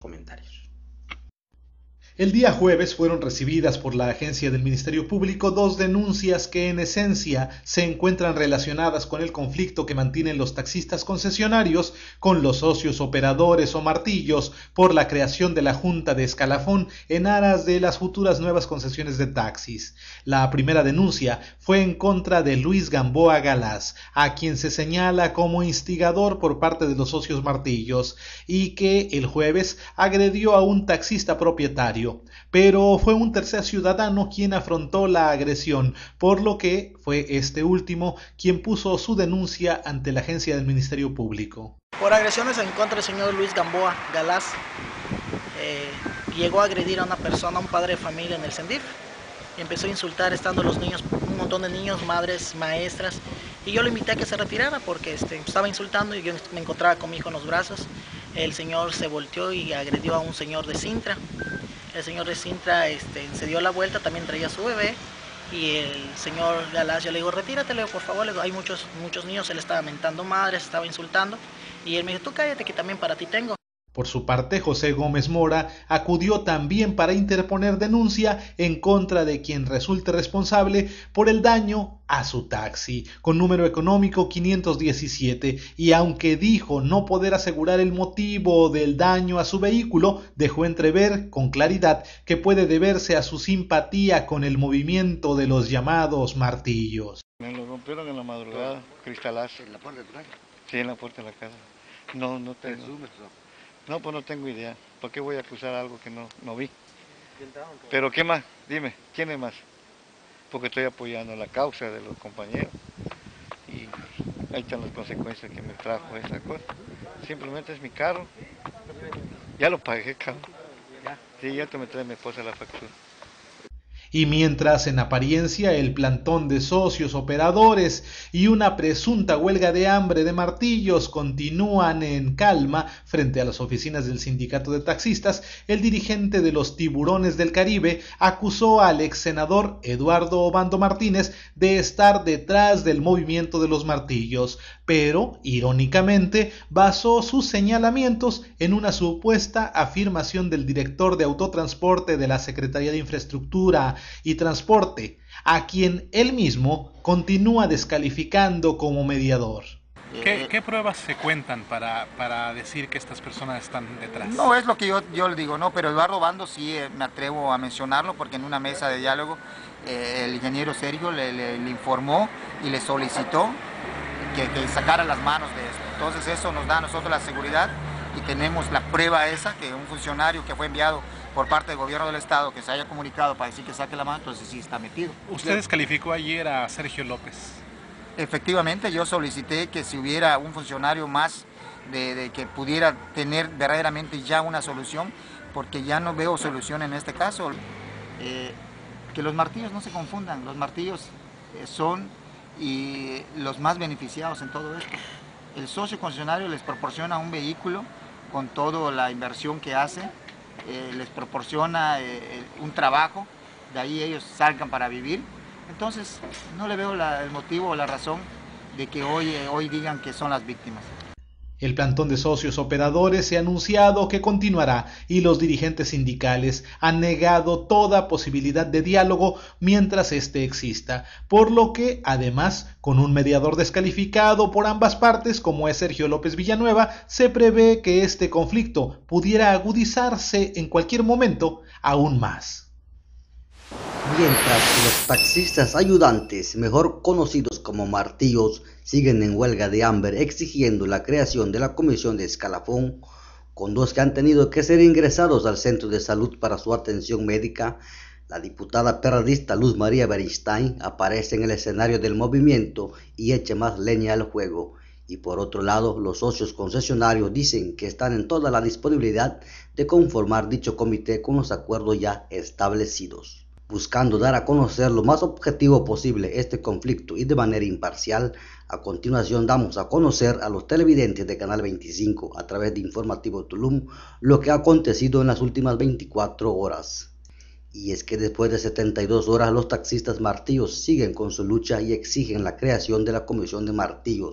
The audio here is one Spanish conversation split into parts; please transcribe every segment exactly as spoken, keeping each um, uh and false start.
Comentarios. El día jueves fueron recibidas por la agencia del Ministerio Público dos denuncias que en esencia se encuentran relacionadas con el conflicto que mantienen los taxistas concesionarios con los socios operadores o martillos por la creación de la Junta de Escalafón en aras de las futuras nuevas concesiones de taxis. La primera denuncia fue en contra de Luis Gamboa Galaz, a quien se señala como instigador por parte de los socios martillos y que el jueves agredió a un taxista propietario. Pero fue un tercer ciudadano quien afrontó la agresión, por lo que fue este último quien puso su denuncia ante la agencia del Ministerio Público. Por agresiones en contra del señor Luis Gamboa Galaz, eh, llegó a agredir a una persona, a un padre de familia en el Sendif, y empezó a insultar estando los niños, un montón de niños, madres, maestras, y yo lo invité a que se retirara porque este, estaba insultando y yo me encontraba con mi hijo en los brazos. El señor se volteó y agredió a un señor de Sintra. El señor de Sintra este, se dio la vuelta, también traía a su bebé, y el señor Galaz, yo le digo, retírate, le digo, por favor, le digo, hay muchos, muchos niños, él estaba mentando madres, estaba insultando, y él me dijo, tú cállate que también para ti tengo. Por su parte, José Gómez Mora acudió también para interponer denuncia en contra de quien resulte responsable por el daño a su taxi, con número económico quinientos diecisiete, y aunque dijo no poder asegurar el motivo del daño a su vehículo, dejó entrever con claridad que puede deberse a su simpatía con el movimiento de los llamados martillos. Me lo rompieron en la madrugada, cristalazo. ¿En la puerta de atrás? Sí, en la puerta de la casa. No, no tengo. No, pues no tengo idea. ¿Por qué voy a acusar algo que no, no vi? Pero ¿qué más? Dime, ¿quién es más? Porque estoy apoyando la causa de los compañeros. Y ahí están las consecuencias que me trajo esa cosa. Simplemente es mi carro. Ya lo pagué, cabrón. Sí, ya te me trae mi esposa la factura. Y mientras en apariencia el plantón de socios operadores y una presunta huelga de hambre de martillos continúan en calma frente a las oficinas del sindicato de taxistas, el dirigente de los Tiburones del Caribe acusó al ex senador Eduardo Obando Martínez de estar detrás del movimiento de los martillos, pero irónicamente basó sus señalamientos en una supuesta afirmación del director de autotransporte de la Secretaría de Infraestructura y Transporte, a quien él mismo continúa descalificando como mediador. ¿Qué, qué pruebas se cuentan para, para decir que estas personas están detrás? No, es lo que yo, yo le digo, no, pero Eduardo Obando sí eh, me atrevo a mencionarlo porque en una mesa de diálogo eh, el ingeniero Sergio le, le, le informó y le solicitó que, que sacara las manos de esto. Entonces eso nos da a nosotros la seguridad y tenemos la prueba esa, que un funcionario que fue enviado por parte del gobierno del estado que se haya comunicado para decir que saque la mano, entonces sí está metido. ¿Usted descalificó ayer a Sergio López? Efectivamente, yo solicité que si hubiera un funcionario más de, de que pudiera tener verdaderamente ya una solución, porque ya no veo solución en este caso. Eh, que los martillos no se confundan, los martillos eh, son y los más beneficiados en todo esto. El socio concesionario les proporciona un vehículo con toda la inversión que hace, eh, les proporciona eh, un trabajo, de ahí ellos salgan para vivir. Entonces no le veo la, el motivo o la razón de que hoy, eh, hoy digan que son las víctimas. El plantón de socios operadores se ha anunciado que continuará y los dirigentes sindicales han negado toda posibilidad de diálogo mientras éste exista, por lo que, además, con un mediador descalificado por ambas partes como es Sergio López Villanueva, se prevé que este conflicto pudiera agudizarse en cualquier momento aún más. Mientras los taxistas ayudantes, mejor conocidos como martillos, siguen en huelga de hambre exigiendo la creación de la Comisión de Escalafón, con dos que han tenido que ser ingresados al centro de salud para su atención médica, la diputada perredista Luz María Beristain aparece en el escenario del movimiento y echa más leña al fuego. Y por otro lado, los socios concesionarios dicen que están en toda la disponibilidad de conformar dicho comité con los acuerdos ya establecidos. Buscando dar a conocer lo más objetivo posible este conflicto y de manera imparcial, a continuación damos a conocer a los televidentes de Canal veinticinco a través de Informativo Tulum lo que ha acontecido en las últimas veinticuatro horas. Y es que después de setenta y dos horas los taxistas martillos siguen con su lucha y exigen la creación de la Comisión de Martillos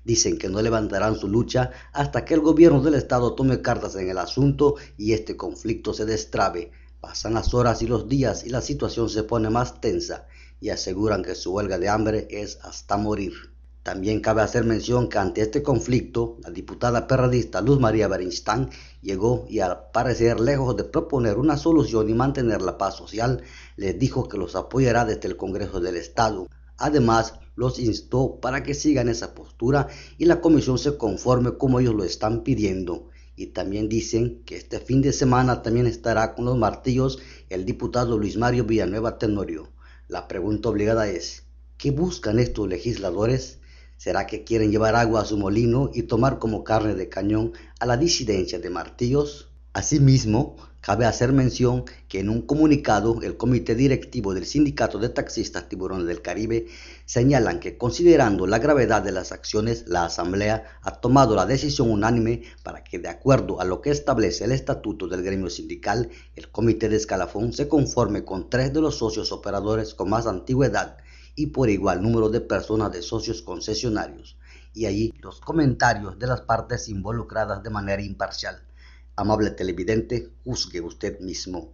Dicen que no levantarán su lucha hasta que el gobierno del estado tome cartas en el asunto y este conflicto se destrabe. Pasan las horas y los días y la situación se pone más tensa y aseguran que su huelga de hambre es hasta morir. También cabe hacer mención que ante este conflicto, la diputada perredista Luz María Berinstein llegó y al parecer lejos de proponer una solución y mantener la paz social, les dijo que los apoyará desde el Congreso del Estado. Además, los instó para que sigan esa postura y la comisión se conforme como ellos lo están pidiendo. Y también dicen que este fin de semana también estará con los martillos el diputado Luis Mario Villanueva Tenorio. La pregunta obligada es, ¿qué buscan estos legisladores? ¿Será que quieren llevar agua a su molino y tomar como carne de cañón a la disidencia de Martillos? Asimismo, cabe hacer mención que en un comunicado el comité directivo del Sindicato de Taxistas Tiburones del Caribe señalan que considerando la gravedad de las acciones, la Asamblea ha tomado la decisión unánime para que de acuerdo a lo que establece el estatuto del gremio sindical, el comité de escalafón se conforme con tres de los socios operadores con más antigüedad y por igual número de personas de socios concesionarios, y allí los comentarios de las partes involucradas de manera imparcial. Amable televidente, juzgue usted mismo.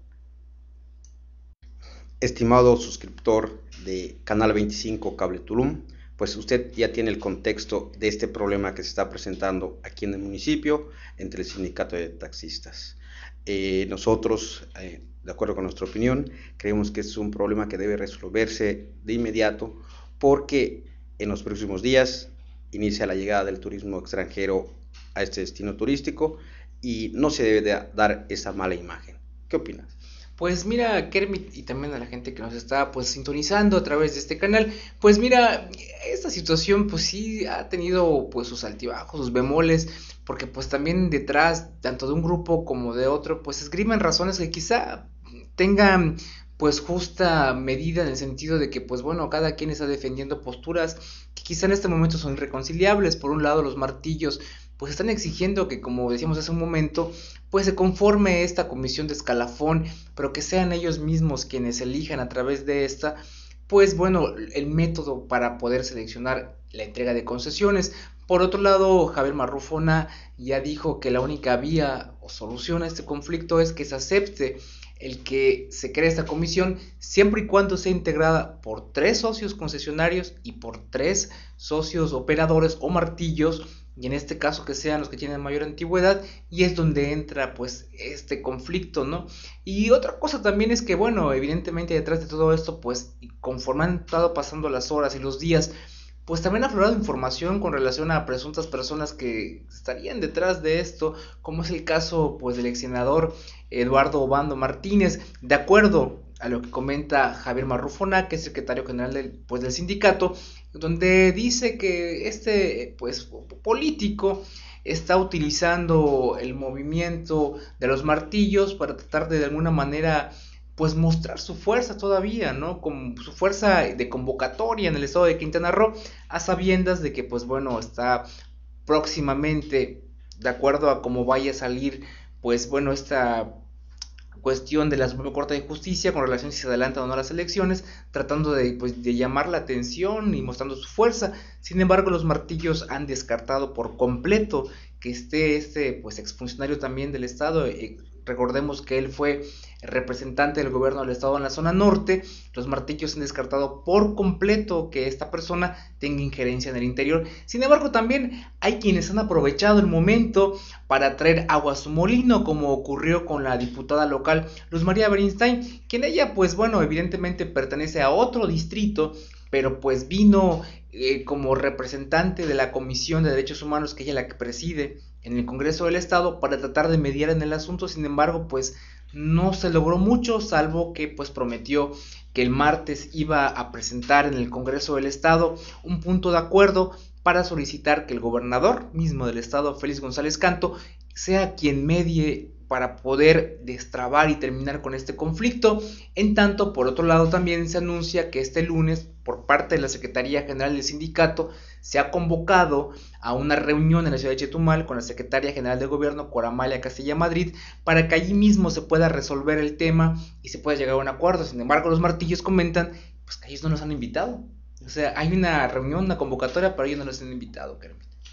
Estimado suscriptor de Canal veinticinco Cable Tulum, pues usted ya tiene el contexto de este problema que se está presentando aquí en el municipio entre el sindicato de taxistas. Eh, nosotros, eh, de acuerdo con nuestra opinión, creemos que es un problema que debe resolverse de inmediato porque en los próximos días inicia la llegada del turismo extranjero a este destino turístico y no se debe de dar esa mala imagen. ¿Qué opinas? Pues mira, Kermit, y también a la gente que nos está pues sintonizando a través de este canal, pues mira, esta situación pues sí ha tenido pues sus altibajos, sus bemoles, porque pues también detrás tanto de un grupo como de otro pues esgrimen razones que quizá tengan pues justa medida en el sentido de que pues bueno, cada quien está defendiendo posturas que quizá en este momento son irreconciliables. Por un lado, los martillos pues están exigiendo que, como decíamos hace un momento, pues se conforme esta comisión de escalafón, pero que sean ellos mismos quienes elijan a través de esta, pues bueno, el método para poder seleccionar la entrega de concesiones. Por otro lado, Javier Marrufona ya dijo que la única vía o solución a este conflicto es que se acepte el que se cree esta comisión siempre y cuando sea integrada por tres socios concesionarios y por tres socios operadores o martillos, y en este caso que sean los que tienen mayor antigüedad, y es donde entra pues este conflicto, ¿no? Y otra cosa también es que bueno, evidentemente detrás de todo esto pues conforme han estado pasando las horas y los días, pues también ha aflorado información con relación a presuntas personas que estarían detrás de esto, como es el caso pues del ex senador Eduardo Obando Martínez. De acuerdo a lo que comenta Javier Marrufona, que es secretario general del, pues, del sindicato, donde dice que este pues político está utilizando el movimiento de los martillos para tratar de, de alguna manera pues mostrar su fuerza todavía, ¿no? Con su fuerza de convocatoria en el estado de Quintana Roo, a sabiendas de que pues bueno, está próximamente, de acuerdo a cómo vaya a salir pues bueno, esta cuestión de la Suprema Corte de Justicia con relación si se adelantan o no las elecciones, tratando de, pues, de llamar la atención y mostrando su fuerza. Sin embargo, los martillos han descartado por completo que esté este pues exfuncionario también del estado. Eh, recordemos que él fue representante del gobierno del estado en la zona norte. Los martillos han descartado por completo que esta persona tenga injerencia en el interior. Sin embargo, también hay quienes han aprovechado el momento para traer agua a su molino, como ocurrió con la diputada local Luz María Berinstein, quien ella pues bueno, evidentemente pertenece a otro distrito, pero pues vino eh, como representante de la Comisión de Derechos Humanos, que ella la que preside en el Congreso del Estado, para tratar de mediar en el asunto. Sin embargo, pues no se logró mucho, salvo que pues prometió que el martes iba a presentar en el Congreso del Estado un punto de acuerdo para solicitar que el gobernador mismo del estado, Félix González Canto, sea quien medie para poder destrabar y terminar con este conflicto. En tanto, por otro lado, también se anuncia que este lunes, por parte de la Secretaría General del Sindicato, se ha convocado a una reunión en la ciudad de Chetumal con la Secretaria General de Gobierno, Cora Amalia Castilla Madrid, para que allí mismo se pueda resolver el tema y se pueda llegar a un acuerdo. Sin embargo, los martillos comentan pues que ellos no nos han invitado. O sea, hay una reunión, una convocatoria, pero ellos no nos han invitado, Kermit.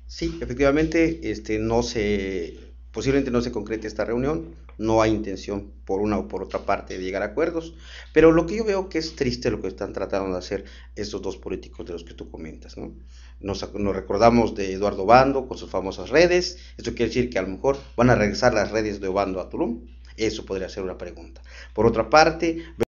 Sí, efectivamente, este, no se, posiblemente no se concrete esta reunión, no hay intención por una o por otra parte de llegar a acuerdos, pero lo que yo veo que es triste lo que están tratando de hacer estos dos políticos de los que tú comentas, ¿no? Nos, nos recordamos de Eduardo Obando con sus famosas redes, esto quiere decir que a lo mejor van a regresar las redes de Obando a Tulum, eso podría ser una pregunta. Por otra parte,